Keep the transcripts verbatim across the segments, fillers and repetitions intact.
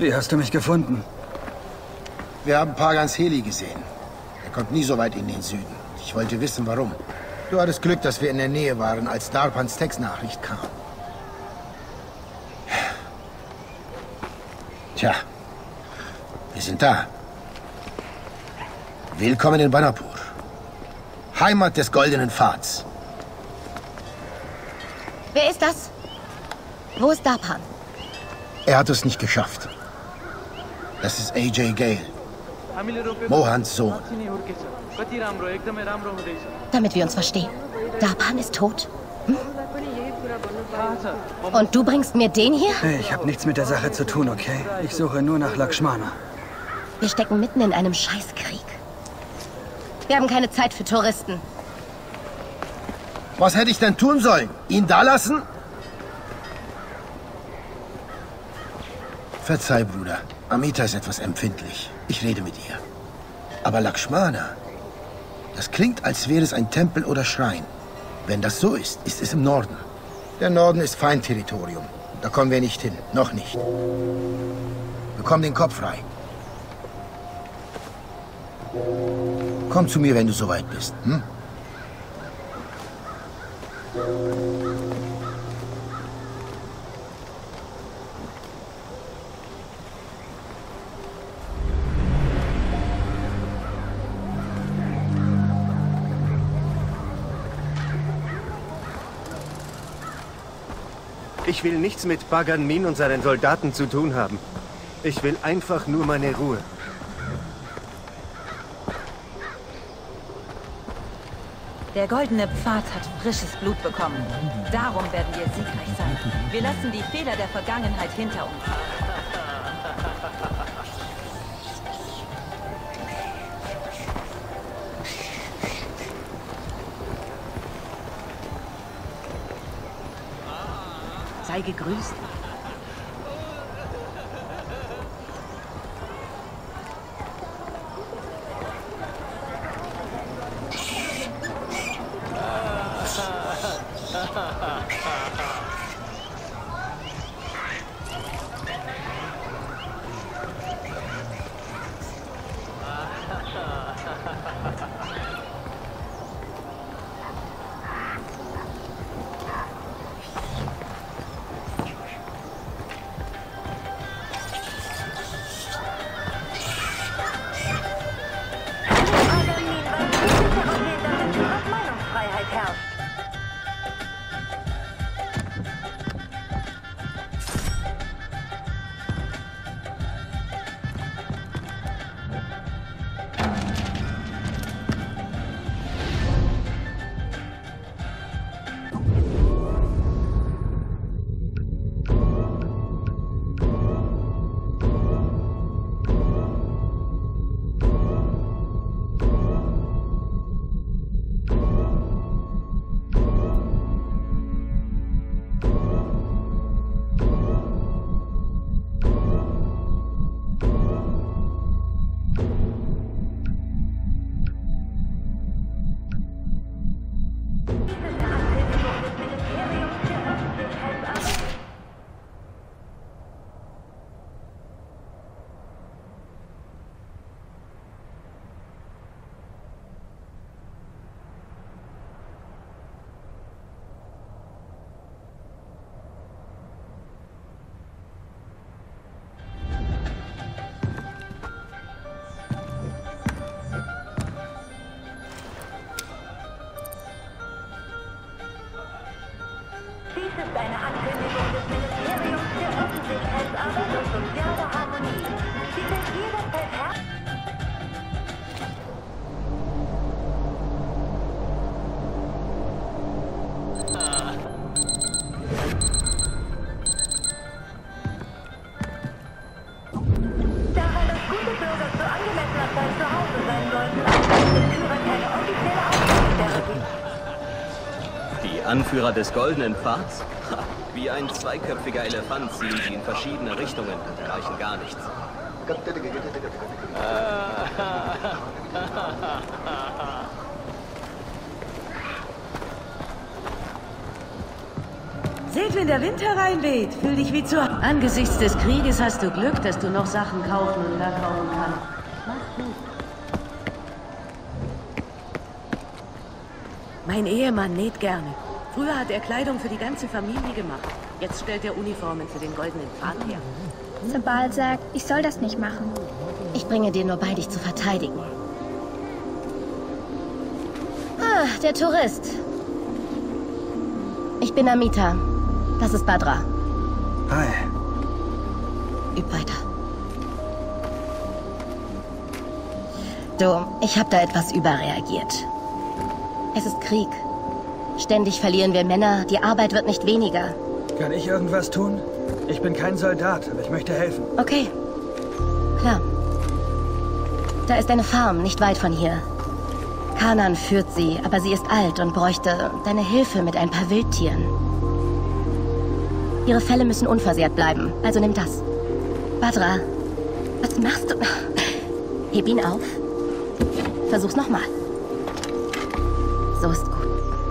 Wie hast du mich gefunden? Wir haben Pagans Heli gesehen. Er kommt nie so weit in den Süden. Ich wollte wissen, warum. Du hattest Glück, dass wir in der Nähe waren, als Darpans Textnachricht kam. Tja, wir sind da. Willkommen in Banapur. Heimat des Goldenen Pfads. Wer ist das? Wo ist Darpan? Er hat es nicht geschafft. Das ist A J Gale. Mohans Sohn. Damit wir uns verstehen. Darpan ist tot? Hm? Und du bringst mir den hier? Ich habe nichts mit der Sache zu tun, okay? Ich suche nur nach Lakshmana. Wir stecken mitten in einem Scheißkrieg. Wir haben keine Zeit für Touristen. Was hätte ich denn tun sollen? Ihn da lassen? Verzeih, Bruder. Amita ist etwas empfindlich. Ich rede mit ihr. Aber Lakshmana, das klingt, als wäre es ein Tempel oder Schrein. Wenn das so ist, ist es im Norden. Der Norden ist Feindterritorium. Da kommen wir nicht hin. Noch nicht. Bekomm den Kopf frei. Komm zu mir, wenn du soweit bist. Hm? Ich will nichts mit Bhagan Min und seinen Soldaten zu tun haben. Ich will einfach nur meine Ruhe. Der Goldene Pfad hat frisches Blut bekommen. Darum werden wir siegreich sein. Wir lassen die Fehler der Vergangenheit hinter uns. Sei gegrüßt. Dies ist eine Ankündigung des Ministeriums für Öffentlichkeitsarbeit und soziale Harmonie. Sie sind jederzeit her... Daran, dass gute Bürger zu angemessener Zeit zu Hause sein sollten, auch wenn der Führer keine offizielle Ausgangssperre gibt. Die Anführer des Goldenen Pfads? Ha, wie ein zweiköpfiger Elefant ziehen sie in verschiedene Richtungen und erreichen gar nichts. Seht, wenn der Wind hereinweht, fühl dich wie zu... Angesichts des Krieges hast du Glück, dass du noch Sachen kaufen und verkaufen kannst. Mach's gut. Mein Ehemann näht gerne. Früher hat er Kleidung für die ganze Familie gemacht. Jetzt stellt er Uniformen für den Goldenen Pfad her. Sabal sagt, ich soll das nicht machen. Ich bringe dir nur bei, dich zu verteidigen. Ah, der Tourist. Ich bin Amita. Das ist Badra. Hi. Üb weiter. Du, ich habe da etwas überreagiert. Es ist Krieg. Ständig verlieren wir Männer, die Arbeit wird nicht weniger. Kann ich irgendwas tun? Ich bin kein Soldat, aber ich möchte helfen. Okay. Klar. Da ist eine Farm, nicht weit von hier. Kanan führt sie, aber sie ist alt und bräuchte deine Hilfe mit ein paar Wildtieren. Ihre Felle müssen unversehrt bleiben, also nimm das. Badra, was machst du? Heb ihn auf. Versuch's nochmal. So ist gut.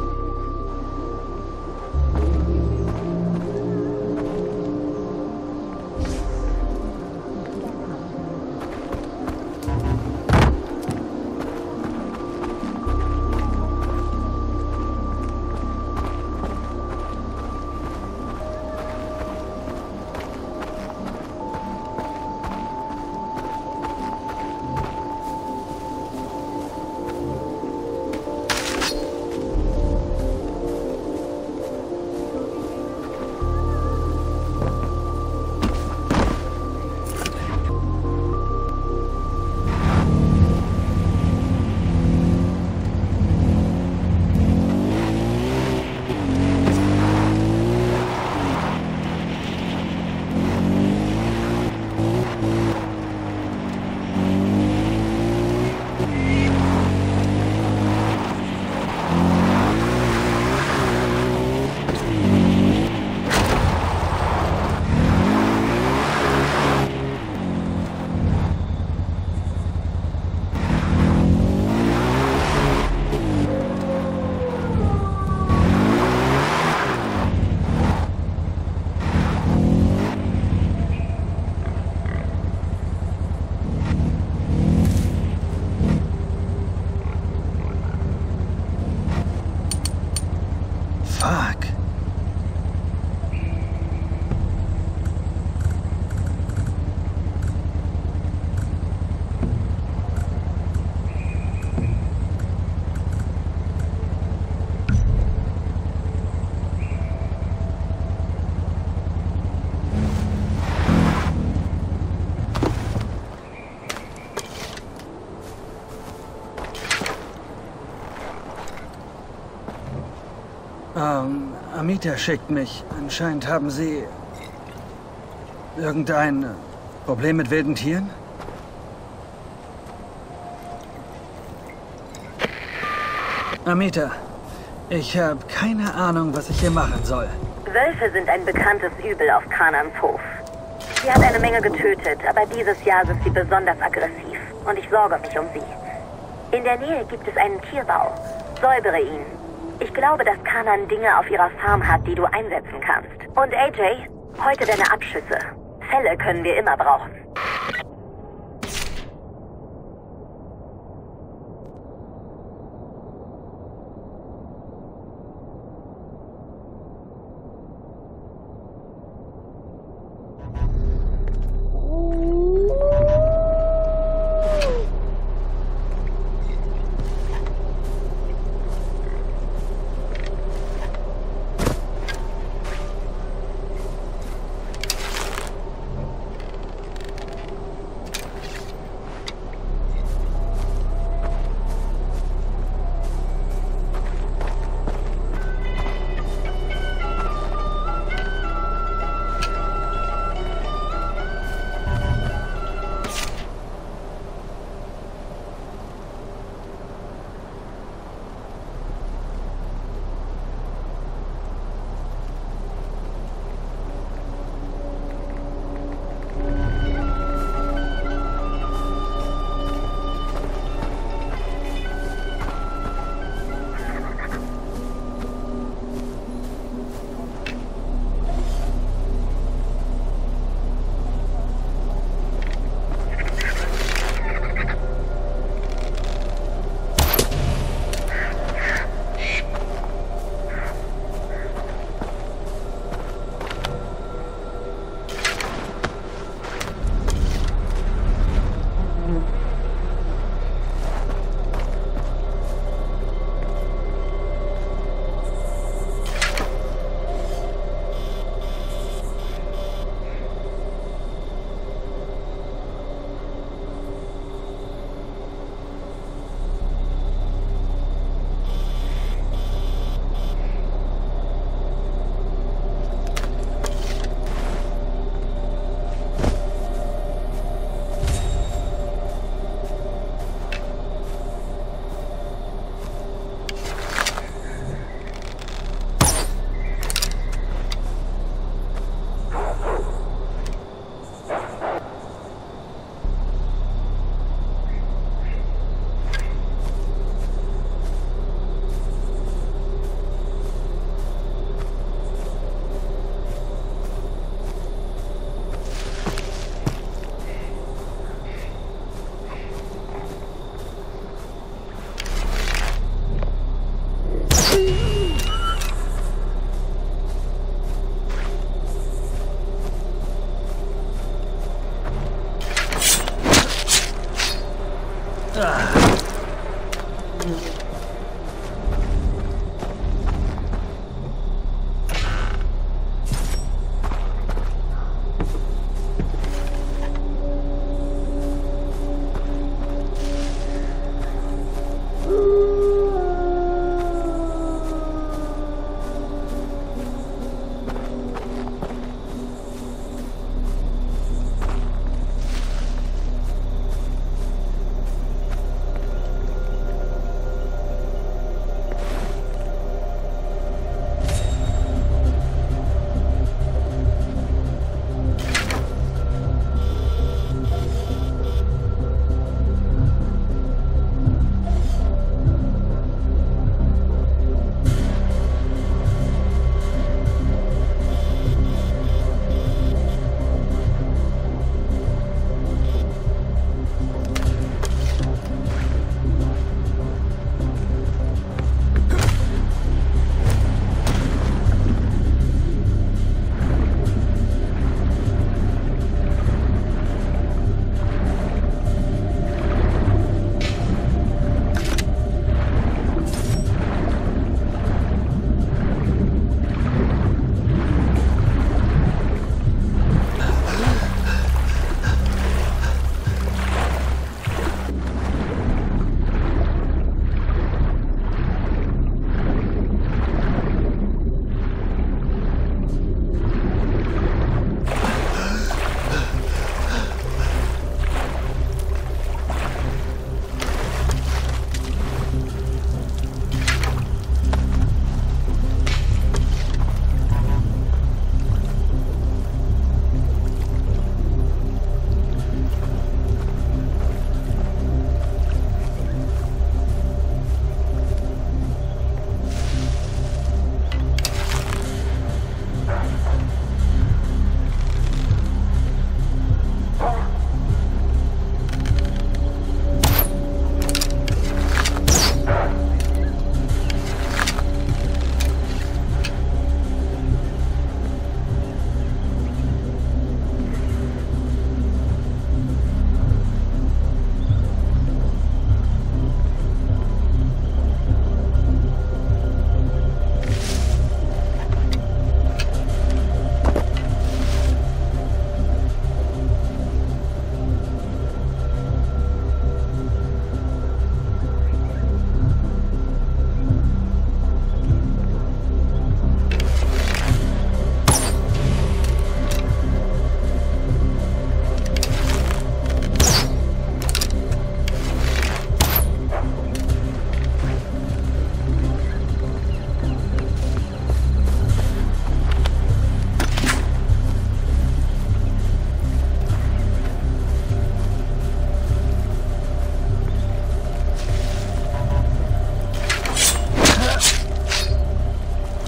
Ähm, Amita schickt mich. Anscheinend haben Sie irgendein Problem mit wilden Tieren? Amita, ich habe keine Ahnung, was ich hier machen soll. Wölfe sind ein bekanntes Übel auf Kanans Hof. Sie hat eine Menge getötet, aber dieses Jahr sind sie besonders aggressiv. Und ich sorge mich um sie. In der Nähe gibt es einen Tierbau. Säubere ihn. Ich glaube, dass Kanan Dinge auf ihrer Farm hat, die du einsetzen kannst. Und A J, heute deine Abschüsse. Felle können wir immer brauchen.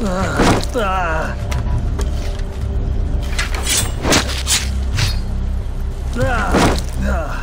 Ah, ah. Ah, ah.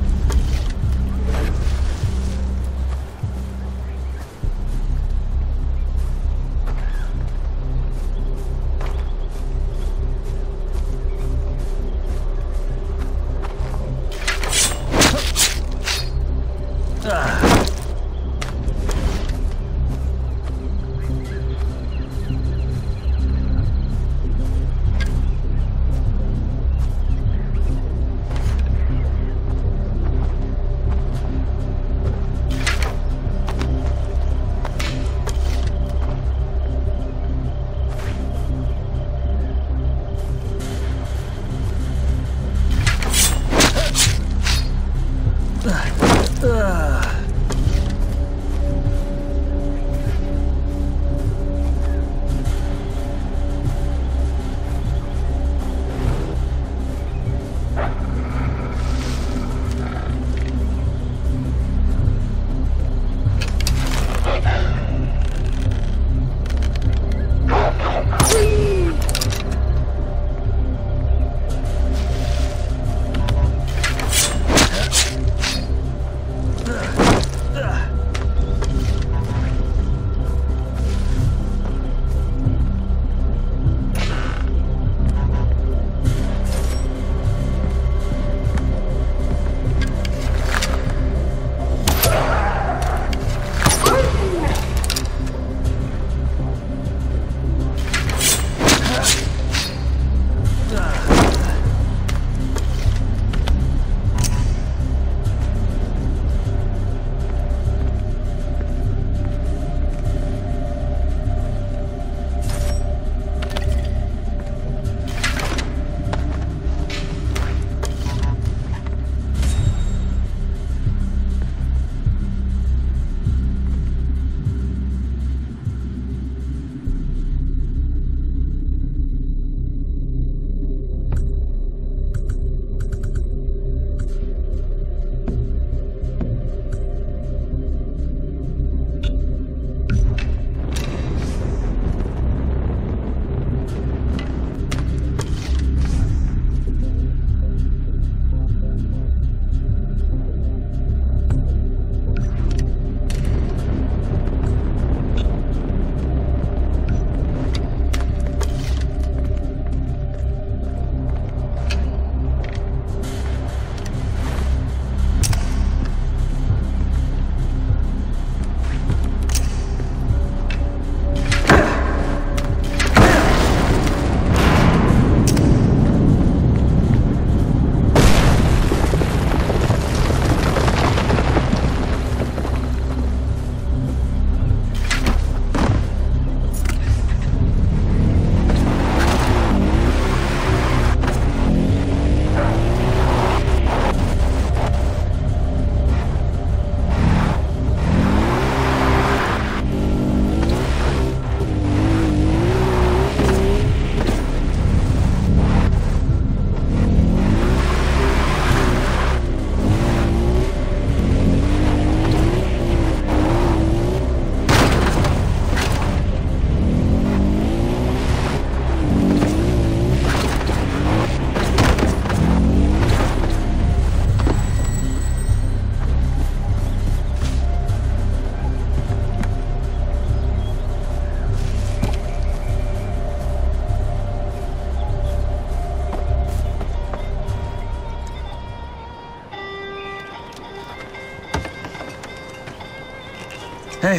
Hey.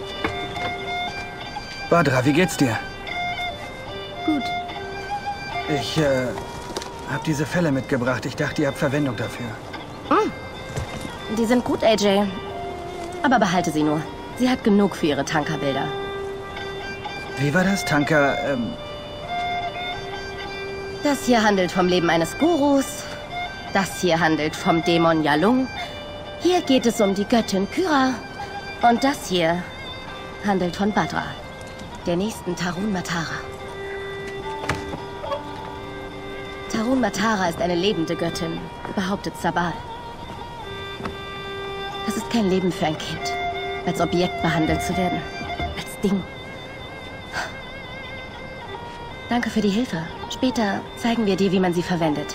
Badra, wie geht's dir? Gut. Ich, äh, hab diese Fälle mitgebracht. Ich dachte, ihr habt Verwendung dafür. Mm. Die sind gut, A J. Aber behalte sie nur. Sie hat genug für ihre Tankerbilder. Wie war das? Tanker, ähm... Das hier handelt vom Leben eines Gurus. Das hier handelt vom Dämon Yalung. Hier geht es um die Göttin Kyra. Und das hier handelt von Badra, der nächsten Tarun Matara. Tarun Matara ist eine lebende Göttin, behauptet Sabal. Das ist kein Leben für ein Kind, als Objekt behandelt zu werden, als Ding. Danke für die Hilfe. Später zeigen wir dir, wie man sie verwendet.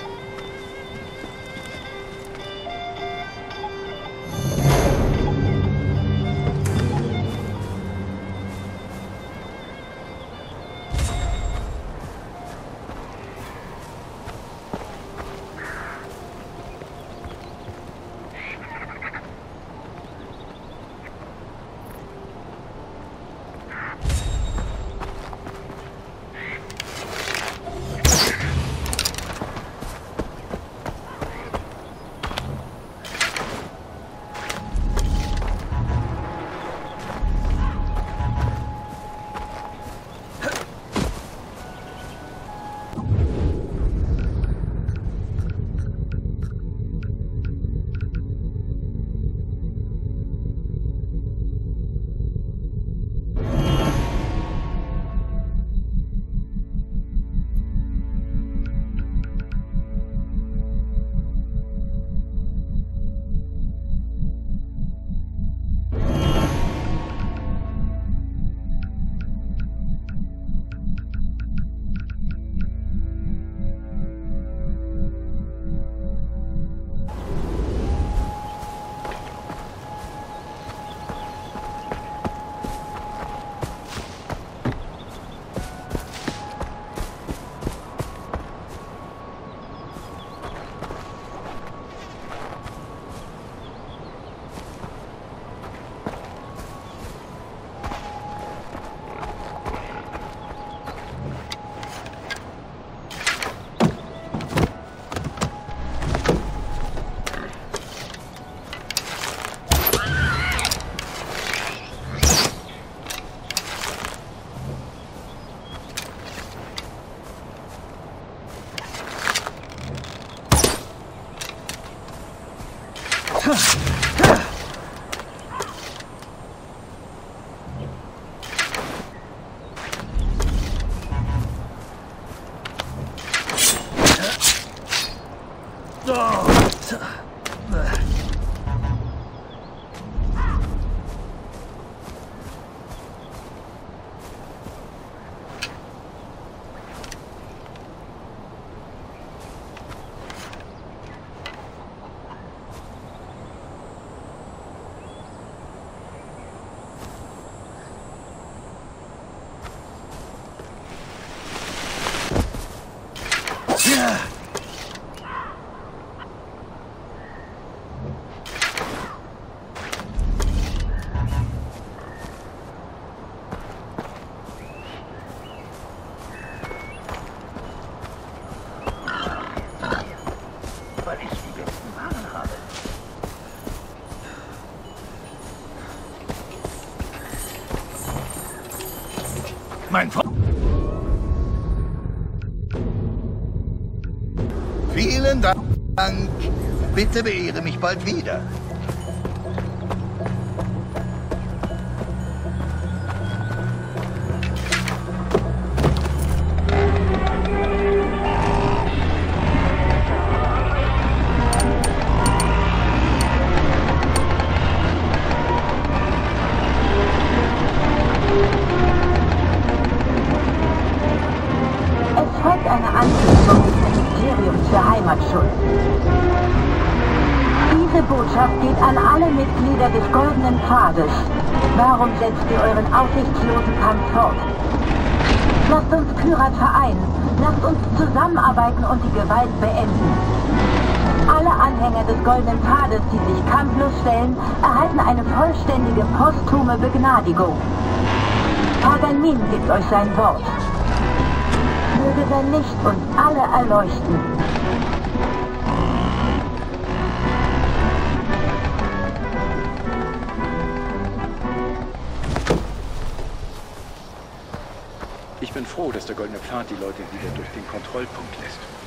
Mein Freund. Vielen Dank. Bitte beehre mich bald wieder. Geht an alle Mitglieder des Goldenen Pfades. Warum setzt ihr euren aussichtslosen Kampf fort? Lasst uns Kyrat vereinen. Lasst uns zusammenarbeiten und die Gewalt beenden. Alle Anhänger des Goldenen Pfades, die sich kampflos stellen, erhalten eine vollständige posthume Begnadigung. Pagan Min gibt euch sein Wort. Möge sein Licht uns alle erleuchten. Ich bin froh, dass der Goldene Pfad die Leute wieder durch den Kontrollpunkt lässt.